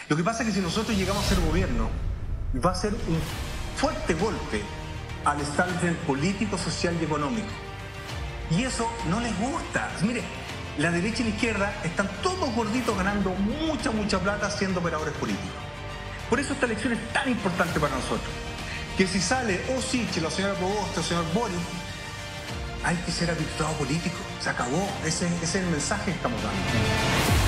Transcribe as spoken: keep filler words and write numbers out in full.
Lo que pasa es que si nosotros llegamos a ser gobierno, va a ser un fuerte golpe al establishment político, social y económico. Y eso no les gusta. Mire, la derecha y la izquierda están todos gorditos ganando mucha, mucha plata siendo operadores políticos. Por eso esta elección es tan importante para nosotros. Que si sale o Sichel, la señora Proboste, o el señor Boric, hay que ser habilitado político. Se acabó. Ese, ese es el mensaje que estamos dando.